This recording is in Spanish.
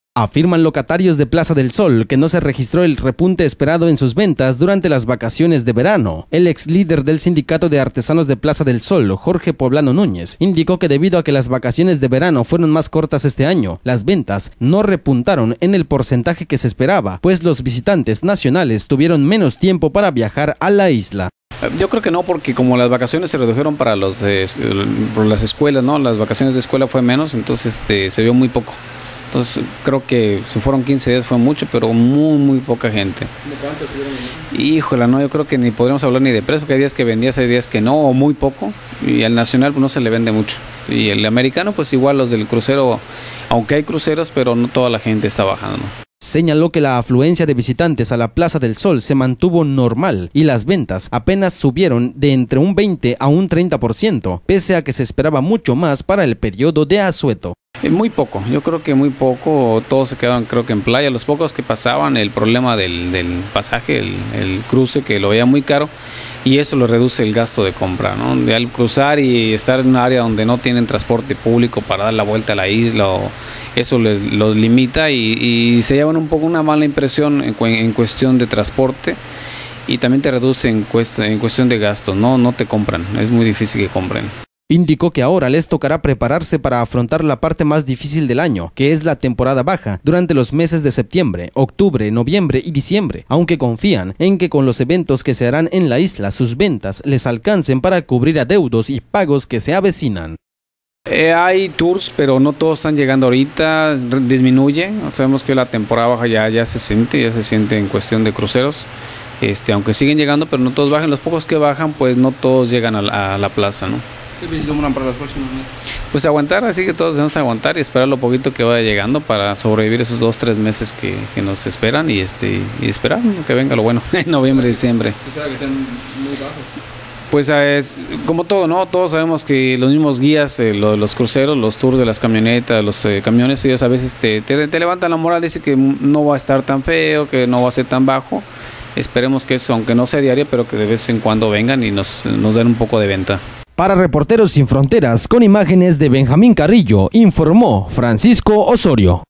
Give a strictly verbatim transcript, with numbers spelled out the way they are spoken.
Afirman locatarios de Plaza del Sol que no se registró el repunte esperado en sus ventas durante las vacaciones de verano. El ex líder del Sindicato de Artesanos de Plaza del Sol, Jorge Poblano Núñez, indicó que debido a que las vacaciones de verano fueron más cortas este año, las ventas no repuntaron en el porcentaje que se esperaba, pues los visitantes nacionales tuvieron menos tiempo para viajar a la isla. Yo creo que no, porque como las vacaciones se redujeron para los eh, por las escuelas, ¿no? Las vacaciones de escuela fue menos, entonces este, se vio muy poco. Entonces creo que si fueron quince días fue mucho, pero muy, muy poca gente. ¿De cuánto estuvieron? Híjole, no, yo creo que ni podríamos hablar ni de precio, porque hay días que vendías, hay días que no, o muy poco, y al nacional pues, no se le vende mucho. Y el americano, pues igual los del crucero, aunque hay cruceros, pero no toda la gente está bajando. Señaló que la afluencia de visitantes a la Plaza del Sol se mantuvo normal y las ventas apenas subieron de entre un veinte a un treinta por ciento, pese a que se esperaba mucho más para el periodo de asueto. Muy poco, yo creo que muy poco, todos se quedaron creo que en playa, los pocos que pasaban, el problema del, del pasaje, el, el cruce que lo veía muy caro y eso lo reduce el gasto de compra, ¿no? De al cruzar y estar en un área donde no tienen transporte público para dar la vuelta a la isla, o eso les, los limita y, y se llevan un poco una mala impresión en, en cuestión de transporte y también te reduce en, cuest, en cuestión de gastos, ¿no? No te compran, es muy difícil que compren. Indicó que ahora les tocará prepararse para afrontar la parte más difícil del año, que es la temporada baja, durante los meses de septiembre, octubre, noviembre y diciembre, aunque confían en que con los eventos que se harán en la isla sus ventas les alcancen para cubrir adeudos y pagos que se avecinan. Eh, hay tours, pero no todos están llegando ahorita, disminuye, sabemos que la temporada baja ya, ya se siente, ya se siente en cuestión de cruceros, este, aunque siguen llegando, pero no todos bajan, los pocos que bajan, pues no todos llegan a la, a la plaza, ¿no? ¿Qué vislumbran para los próximos meses? Pues aguantar, así que todos debemos aguantar y esperar lo poquito que vaya llegando para sobrevivir esos dos, tres meses que, que nos esperan y este y esperar, ¿no? Que venga lo bueno en noviembre, diciembre. ¿Se espera que sean muy bajos? Pues es como todo, ¿no? Todos sabemos que los mismos guías, eh, lo, los cruceros, los tours de las camionetas, los eh, camiones, ellos a veces te, te, te levantan la moral, dicen que no va a estar tan feo, que no va a ser tan bajo. Esperemos que eso, aunque no sea diario, pero que de vez en cuando vengan y nos, nos den un poco de venta. Para Reporteros Sin Fronteras, con imágenes de Benjamín Carrillo, informó Francisco Osorio.